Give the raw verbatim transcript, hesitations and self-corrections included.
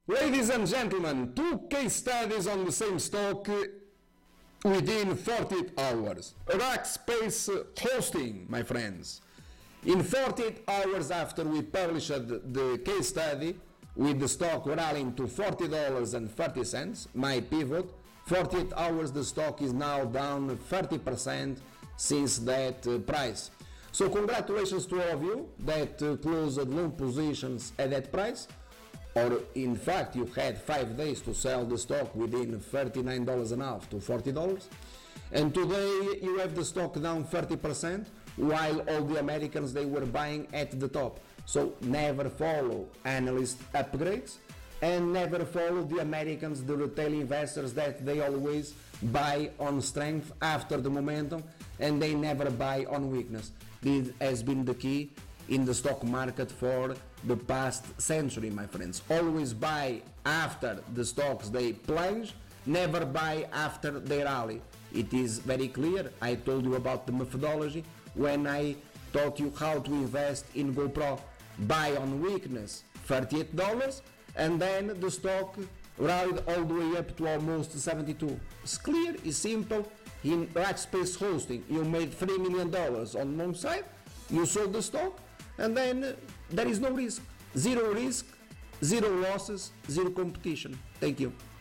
Ladies and gentlemen, two case studies on the same stock within forty-eight hours. Rackspace Hosting, my friends. In forty-eight hours after we published the case study, with the stock rallying to forty dollars and thirty cents, my pivot, forty-eight hours the stock is now down thirty percent since that uh, price. So congratulations to all of you that uh, closed long positions at that price. Or in fact you had five days to sell the stock within thirty-nine dollars and a half to forty dollars, and today you have the stock down thirty percent while all the Americans they were buying at the top. So never follow analyst upgrades and never follow the Americans, the retail investors that they always buy on strength after the momentum and they never buy on weakness. This has been the key in the stock market for the past century, my friends. Always buy after the stocks they plunge, never buy after they rally. It is very clear. I told you about the methodology when I taught you how to invest in GoPro. Buy on weakness, thirty-eight dollars, and then the stock rallied all the way up to almost seventy-two. It's clear, it's simple. In Rackspace Hosting, you made three million dollars on long side, you sold the stock, and then uh, there is no risk. Zero risk, zero losses, zero competition. Thank you.